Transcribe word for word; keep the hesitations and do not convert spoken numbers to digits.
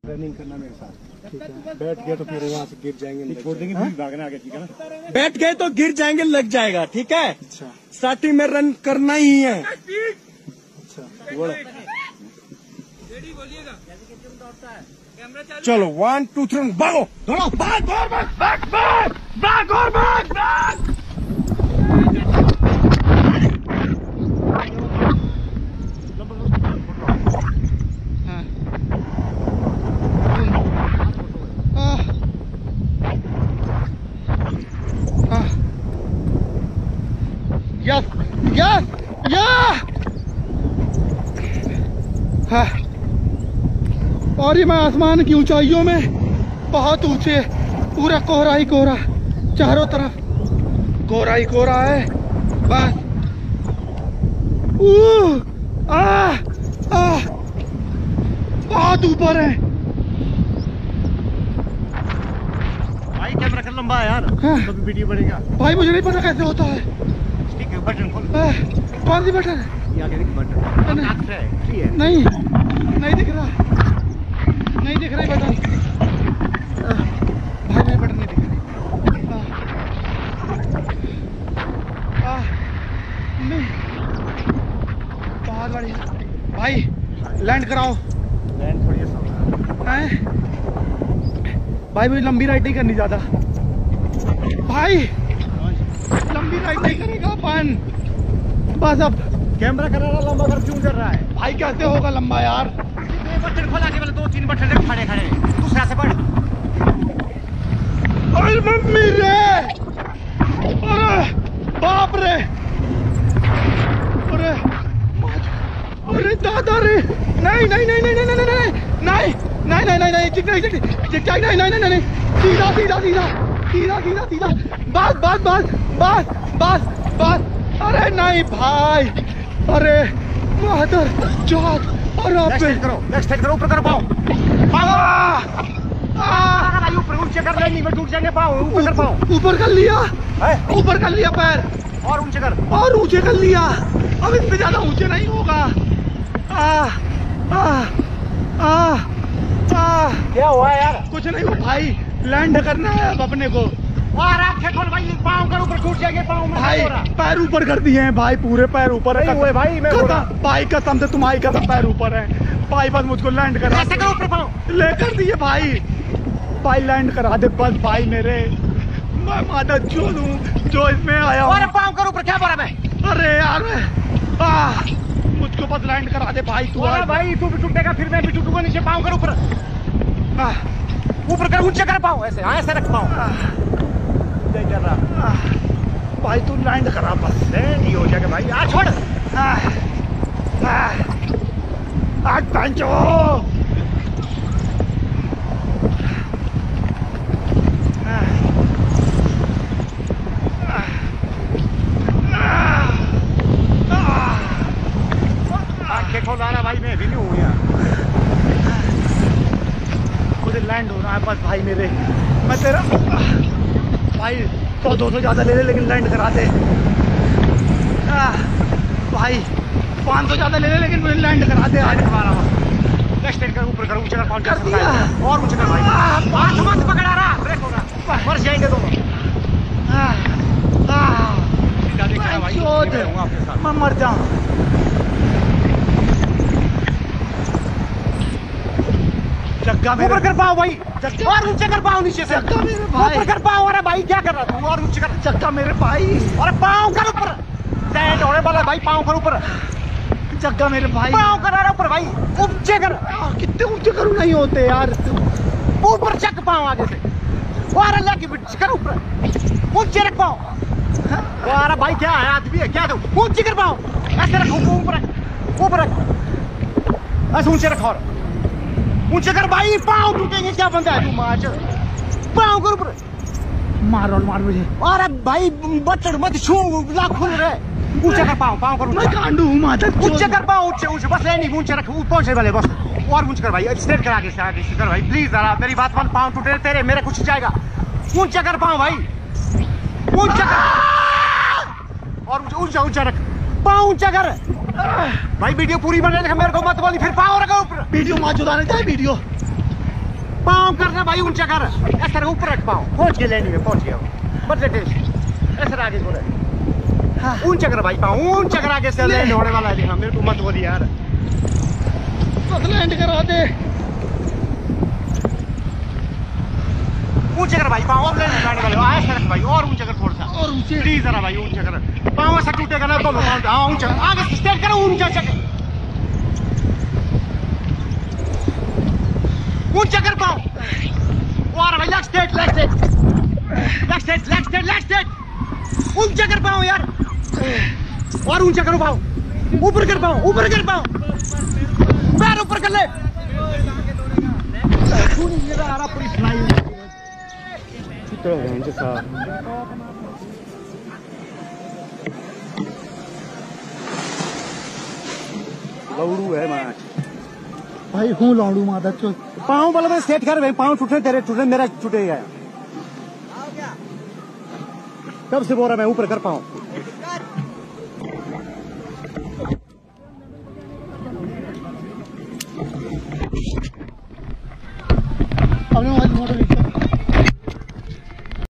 Running करना मेरे साथ, ठीक है? बैठ गए तो फिर वहाँ से गिर जाएंगे, छोड़ देंगे, फिर भागना आगे, ठीक है ना? बैठ गए तो गिर जाएंगे, लग जाएगा, ठीक है? अच्छा, स्टार्टिंग में रन करना ही है। अच्छा, चलो वन टू थ्री भागो, दौड़ो, भाग और भाग, भाग भाग भाग और भाग भाग। यस यस या हाँ। और ये मैं आसमान की ऊंचाइयों में, बहुत ऊंचे, पूरा कोहरा ही कोहरा, चारों तरफ कोहरा ही कोहरा है बस। आ, आ, बहुत ऊपर है भाई। कैमरा कर लंबा है यार, हाँ। तो भी वीडियो बनेगा भाई। मुझे नहीं पता कैसे होता है। ठीक है, बटन खोल। कौन सी बटन है? ये आगे देख बटन, आँख है, फ्री है। नहीं नहीं दिख रहा, नहीं दिख रही बटन भाई, नहीं बटन नहीं दिख रही। आ, आ, नहीं, बहुत बढ़िया भाई, लैंड कराओ। लैंड थोड़ी सा हैं भाई, मुझे लंबी राइड नहीं करनी ज्यादा भाई, लंबी राइड नहीं करेगा अपन बस। अब कैमरा कर रहा लंबा, कर क्यों कर रहा है भाई? कैसे होगा लंबा यार? बटन खोला के, दो तीन बटन देख खड़े खड़े, दूसरा से बढ़। अरे मम्मी रे, अरे बाप रे, अरे अरे दादा रे, नहीं नहीं नहीं नहीं नहीं नहीं नहीं नहीं नहीं नहीं नहीं नहीं चिक नहीं चिक चिक नहीं नहीं नहीं नहीं, सीधा सीधा सीधा सीधा सीधा सीधा, बस बस बस बस बस बस। अरे नहीं भाई, अरे मादर जात, और आप नेक्स्ट करो, नेक्स्ट करो, ऊपर करो पाओ, पाओ ऊपर, ऊंचे कर ले, नहीं मैं टूट जाएंगे पाओ, ऊपर कर पाओ, ऊपर कर लिया, ऊपर कर लिया पैर, और ऊंचे कर, और ऊंचे कर लिया। अब इससे ज्यादा ऊंचे नहीं होगा। आ आ आ आ क्या हुआ यार? कुछ नहीं हुआ भाई, लैंड करना है अब अपने को। और आंखें खोल भाई, पाँव कर ऊपर, टूट जाएंगे पाँव में भाई। पैर ऊपर कर दिए हैं भाई, पूरे पैर ऊपर है हुए भाई। मैं कसम भाई, कसम से तुम्हारी कसम, पैर ऊपर है भाई, बस मुझको लैंड करा। ऐसे करो ऊपर पाँव, ले कर दिए भाई, भाई लैंड करा दे बस भाई मेरे, मैं माता जो दूं जो इसमें आया हूं। और पाँव कर ऊपर, क्या बोला मैं? अरे यार आ, मुझको बस लैंड करा दे भाई तू। और भाई तू भी टूटेगा, फिर मैं भी टूटूंगा, नीचे पाँव कर ऊपर, ऊपर कर, ऊंचे कर पाँव, ऐसे ऐसे रख पाँव, कर रहा भाई तू लैंड करा बस, नहीं हो जाएगा भाई। आ छोड़, आज पंचो आंखें खोल रहा भाई, मैं भी नहीं हूँ यार, मुझे लैंड हो रहा है बस भाई मेरे। मैं तेरा भाई सौ दो सौ ज्यादा ले ले, लेकिन लैंड करा दे भाई, पाँच सौ ज्यादा ले ले, लेकिन मुझे लैंड करा दे। आज हमारा नेक्स्ट कर, ऊपर कर, ऊंचे कर, पाँव कर दिया, और ऊंचे कर भाई, हाथ मत पकड़ा रहा, ब्रेक होगा, मर जाएंगे दोनों। मैं मर जाऊं। जग्गा मेरे, ऊपर कर पाओ भाई, और ऊंचे कर पाओ, नीचे से जग्गा मेरे भाई, ऊपर कर पाओ। अरे भाई क्या कर रहा तू? और ऊंचे कर, जग्गा मेरे भाई, और पाँव कर ऊपर, लैंड होने वाला भाई, पाँव कर ऊपर, जग्गा मेरे भाई, पाँव कर रहा ऊपर भाई, ऊंचे कर। कितने ऊंचे करूँ, नहीं होते यार, ऊपर चक पाँव आगे से, और अल्लाह की बिट कर ऊपर, ऊंचे रख पाओ। अरे भाई क्या है, आदमी है क्या? तू ऊंचे कर पाओ, ऐसे रख, ऊपर रख, ऊपर रख, ऐसे ऊंचे रख, और ऊंचे कर भाई, पाँव टूटेंगे, क्या बंदा है तू? मार, पाँव कर ऊपर, मार और मार मुझे। अरे भाई बटन मत छू, लाख खुल रहे, ऊंचे कर पाओ, पाँव कर, मैं कांडू हूँ माता, ऊंचे कर पाओ, ऊंचे ऊंचे, बस नहीं ऊंचे रख, पहुंचे वाले बस, और ऊंचे कर भाई, स्ट्रेट कर, आगे से आगे से कर भाई, प्लीज जरा मेरी बात मान, पाँव टूटे तेरे, मेरे कुछ जाएगा, ऊंचे कर पाँव भाई, ऊंचा कर, और ऊंचा ऊंचा रख, पाँव ऊंचा कर भाई। वीडियो पूरी बने, मेरे को मत बोली, फिर पाँव रखो ऊपर। वीडियो माँ चुदाने जाए, वीडियो पाँव करना भाई ऊंचा कर, इस तरह ऊपर रख पाँव, पहुंच गए लेनी में, पहुंच गया बस टेस्ट, इस तरह आगे बोले, हाँ ऊंचा कर भाई पाँव, ऊंचा कर आगे से लैंड होने वाला है, देखा मेरे को मत बोली यार, बस लैंड करा दे, ऊंचा कर भाई पाँव, और लैंड होने वाले, आए सर भाई और ऊंचा कर थोड़ा सा, और ऊंचे प्लीज जरा भाई ऊंचा कर, पाँव ऐसा टूटेगा ना तो हाँ ऊंचा, आगे स्ट्रेट करो ऊंचा चक्कर, ऊंचा कर पाओ और भाई leg straight leg straight leg straight leg straight leg straight ऊंचा कर पाओ यार और ऊंचा करो पाओ ऊपर कर पाओ ऊपर कर पाओ पैर ऊपर कर ले ये आ रहा पूरी फ्लाई चित्र है जैसा लौड़ू है मैच भाई हूँ लौड़ू माता चो पाँव वाला में सेट कर भाई पाँव टूटे तेरे टूटे मेरा टूटेगा कब से बोल रहा मैं ऊपर कर पाऊँ